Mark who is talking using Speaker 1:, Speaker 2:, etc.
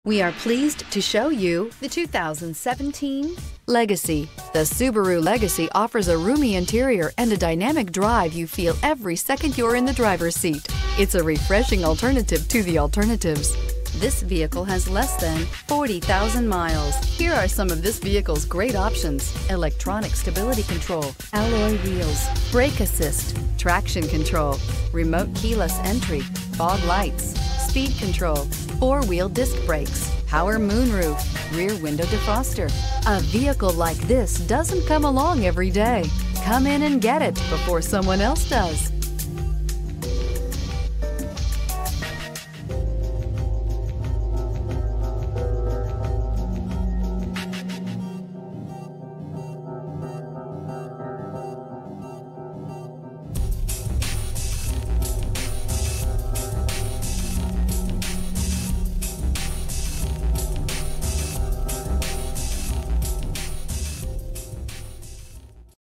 Speaker 1: We are pleased to show you the 2017 Legacy. The Subaru Legacy offers a roomy interior and a dynamic drive you feel every second you're in the driver's seat. It's a refreshing alternative to the alternatives. This vehicle has less than 40,000 miles. Here are some of this vehicle's great options: electronic stability control, alloy wheels, brake assist, traction control, remote keyless entry, fog lights, speed control, four-wheel disc brakes, power moonroof, rear window defroster. A vehicle like this doesn't come along every day. Come in and get it before someone else does.